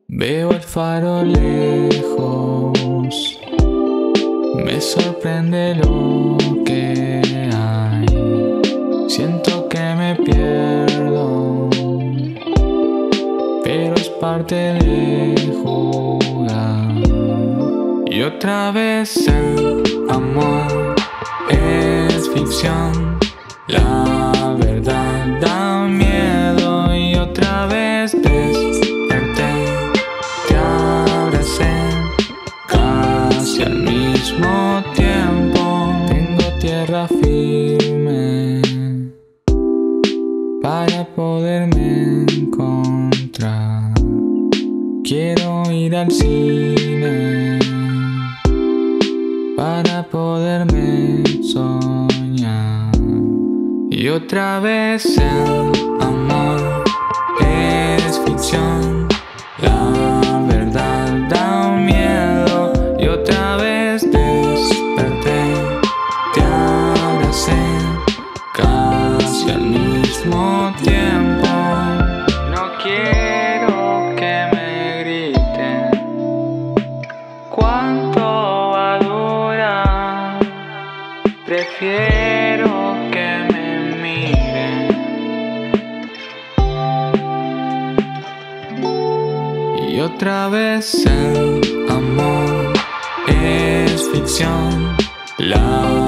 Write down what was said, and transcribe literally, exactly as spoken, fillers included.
Veo el faro lejos, me sorprende lo que hay. Siento que me pierdo, pero es parte de jugar. Y otra vez el amor es ficción, la verdad da miedo. Y otra vez desperté, te abracé casi al mismo tiempo. Tengo tierra firme para poderme encontrar. Quiero ir al cine para poderme soñar. Y otra vez el amor es ficción, la verdad da miedo. Y otra vez desperté, te abracé casi al mismo tiempo. No quiero que me griten cuánto va a durar, prefiero que me miren. Y otra vez el amor es ficción, la